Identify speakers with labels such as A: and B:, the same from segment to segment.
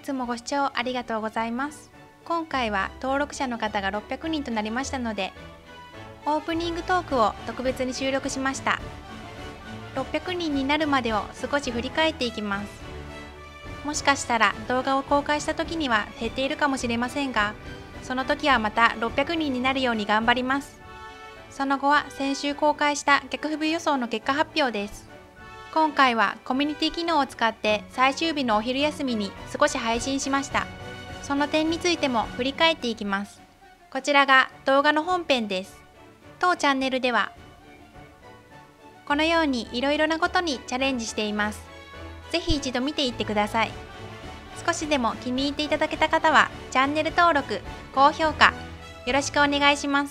A: つもご視聴ありがとうございます。今回は登録者の方が600人となりましたので、オープニングトークを特別に収録しました。600人になるまでを少し振り返っていきます。もしかしたら動画を公開した時には減っているかもしれませんが、その時はまた600人になるように頑張ります。その後は先週公開した逆不備予想の結果発表です。今回はコミュニティ機能を使って最終日のお昼休みに少し配信しました。その点についても振り返っていきます。こちらが動画の本編です。当チャンネルではこのようにいろいろなことにチャレンジしています。ぜひ一度見ていってください。少しでも気に入っていただけた方はチャンネル登録、高評価よろしくお願いします。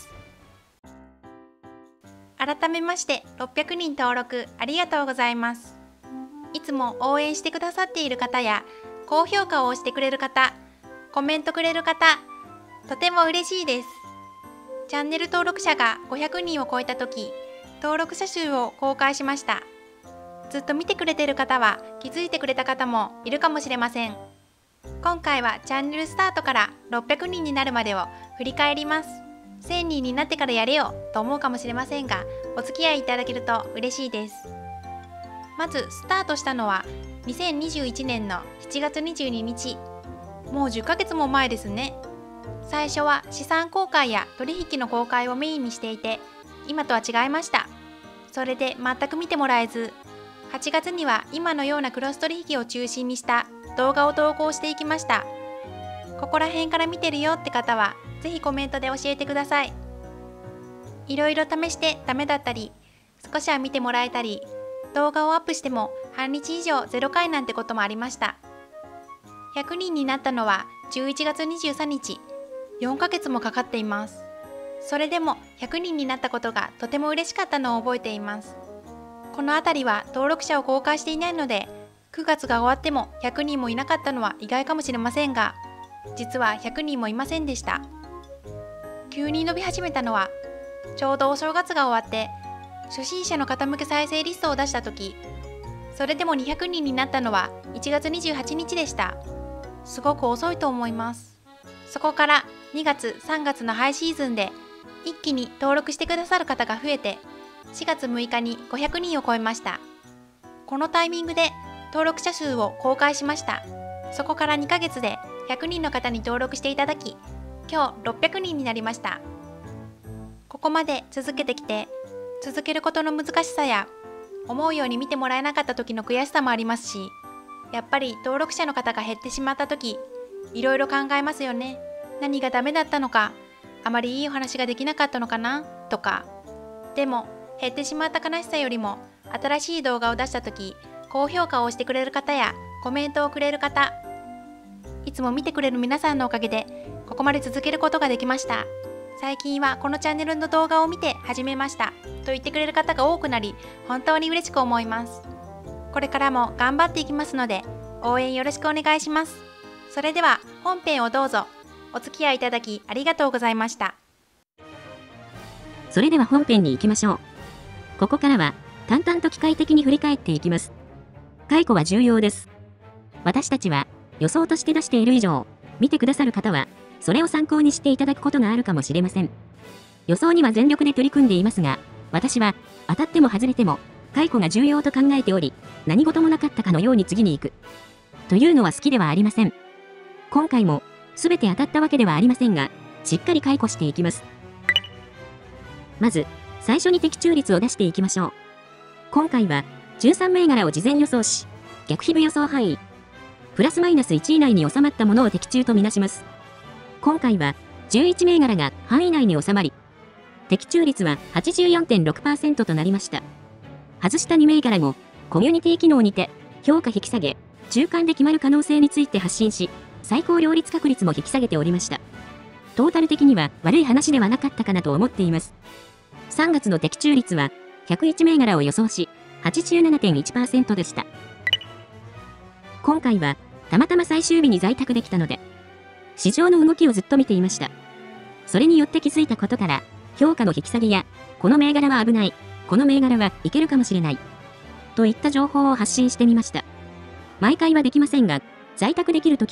A: 改めまして600人登録ありがとうございます。いつも応援してくださっている方や高評価を押してくれる方、コメントくれる方、とても嬉しいです。チャンネル登録者が500人を超えた時、登録者数を公開しました。ずっと見てくれている方は気づいてくれた方もいるかもしれません。今回はチャンネルスタートから600人になるまでを振り返ります。1000人になってからやれよと思うかもしれませんが、お付き合いいただけると嬉しいです。まずスタートしたのは2021年の7月22日。もう10ヶ月も前ですね。最初は資産公開や取引の公開をメインにしていて、今とは違いました。それで全く見てもらえず、8月には今のようなクロス取引を中心にした動画を投稿していきました。ここら辺から見てるよって方はぜひコメントで教えてください。いろいろ試してダメだったり、少しは見てもらえたり、動画をアップしても半日以上0回なんてこともありました。100人になったのは11月23日、4ヶ月もかかっています。それでも100人になったことがとても嬉しかったのを覚えています。このあたりは登録者を公開していないので、9月が終わっても100人もいなかったのは意外かもしれませんが、実は100人もいませんでした。急に伸び始めたのは、ちょうどお正月が終わって初心者の方向け再生リストを出した時、それでも200人になったのは1月28日でした。すごく遅いと思います。そこから2月3月のハイシーズンで一気に登録してくださる方が増えて、4月6日に500人を超えました。このタイミングで登録者数を公開しました。そこから2ヶ月で100人の方に登録していただき、今日600人になりました。ここまで続けてきて、続けることの難しさや、思うように見てもらえなかった時の悔しさもありますし、やっぱり登録者の方が減ってしまった時、いろいろ考えますよね。何がダメだったのか、あまりいいお話ができなかったのかな、とか。でも、減ってしまった悲しさよりも、新しい動画を出した時、高評価をしてくれる方や、コメントをくれる方、いつも見てくれる皆さんのおかげで、ここまで続けることができました。最近はこのチャンネルの動画を見て始めましたと言ってくれる方が多くなり、本当に嬉しく思います。これからも頑張っていきますので、応援よろしくお願いします。それでは本編をどうぞ。お付き合いいただきありがとうございました。
B: それでは本編に行きましょう。ここからは淡々と機械的に振り返っていきます。解雇は重要です。私たちは予想として出している以上、見てくださる方はそれを参考にしていただくことがあるかもしれません。予想には全力で取り組んでいますが、私は当たっても外れても解雇が重要と考えており、何事もなかったかのように次に行くというのは好きではありません。今回も全て当たったわけではありませんが、しっかり解雇していきます。まず最初に的中率を出していきましょう。今回は13銘柄を事前予想し、逆比部予想範囲プラスマイナス1以内に収まったものを的中とみなします。今回は11銘柄が範囲内に収まり、的中率は 84.6% となりました。外した2銘柄もコミュニティ機能にて評価引き下げ、中間で決まる可能性について発信し、最高両立確率も引き下げておりました。トータル的には悪い話ではなかったかなと思っています。3月の的中率は101銘柄を予想し、87.1% でした。今回はたまたま最終日に在宅できたので、市場の動きをずっと見ていました。それによって気づいたことから、評価の引き下げや、この銘柄は危ない、この銘柄はいけるかもしれない、といった情報を発信してみました。毎回はできませんが、在宅できるときは、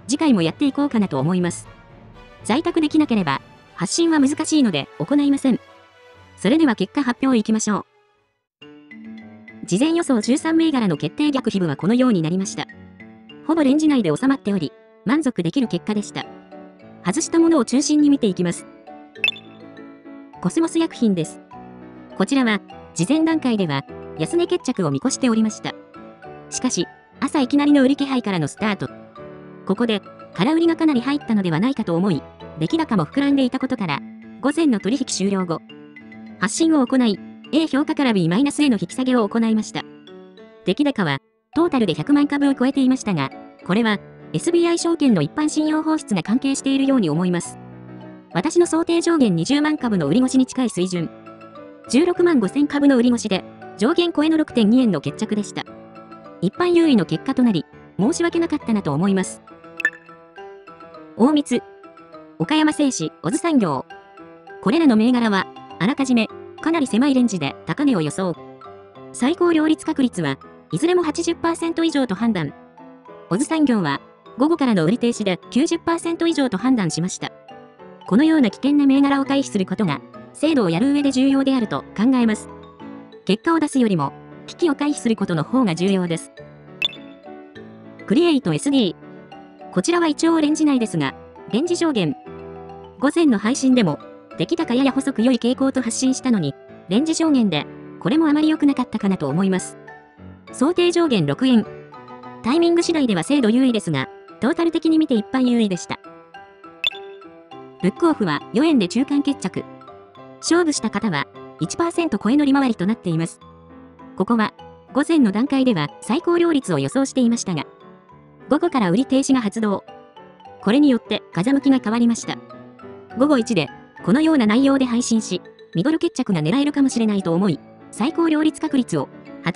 B: 次回もやっていこうかなと思います。在宅できなければ、発信は難しいので行いません。それでは結果発表いきましょう。事前予想13銘柄の決定逆比部はこのようになりました。ほぼレンジ内で収まっており、満足できる結果でした。外したものを中心に見ていきます。コスモス薬品です。こちらは、事前段階では、安値決着を見越しておりました。しかし、朝いきなりの売り気配からのスタート。ここで、空売りがかなり入ったのではないかと思い、出来高も膨らんでいたことから、午前の取引終了後、発信を行い、A 評価から B- への引き下げを行いました。出来高は、トータルで100万株を超えていましたが、これは、SBI 証券の一般信用放出が関係しているように思います。私の想定上限20万株の売り越しに近い水準。16万5000株の売り越しで、上限超えの 6.2 円の決着でした。一般優位の結果となり、申し訳なかったなと思います。大光、岡山製紙、オズ産業。これらの銘柄は、あらかじめ、かなり狭いレンジで高値を予想。最高両立確率はいずれも 80% 以上と判断。オズ産業は、午後からの売り停止で 90% 以上と判断しました。このような危険な銘柄を回避することが、精度をやる上で重要であると考えます。結果を出すよりも、危機を回避することの方が重要です。クリエイト SD。こちらは一応レンジ内ですが、レンジ上限。午前の配信でも、出来高やや細く良い傾向と発信したのに、レンジ上限で、これもあまり良くなかったかなと思います。想定上限6円。タイミング次第では精度優位ですが、トータル的に見て一般優位でした。ブックオフは4円で中間決着。勝負した方は 1% 超えの利回りとなっています。ここは午前の段階では最高両立を予想していましたが、午後から売り停止が発動。これによって風向きが変わりました。午後1でこのような内容で配信し、ミドル決着が狙えるかもしれないと思い、最高両立確率を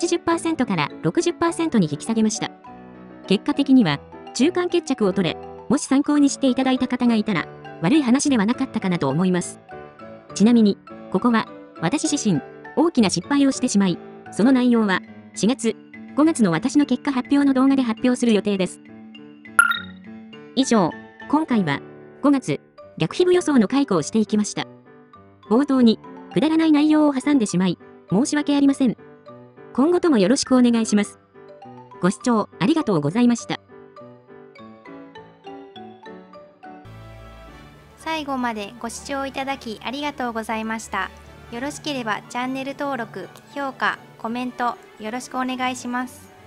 B: 80% から 60% に引き下げました。結果的には中間決着を取れ、もし参考にしていただいた方がいたら、悪い話ではなかったかなと思います。ちなみに、ここは私自身大きな失敗をしてしまい、その内容は4月、5月の私の結果発表の動画で発表する予定です。以上、今回は5月逆比部予想の回顧をしていきました。冒頭にくだらない内容を挟んでしまい、申し訳ありません。今後ともよろしくお願いします。ご視聴ありがとうございました。
A: 最後までご視聴いただきありがとうございました。よろしければチャンネル登録、評価、コメントよろしくお願いします。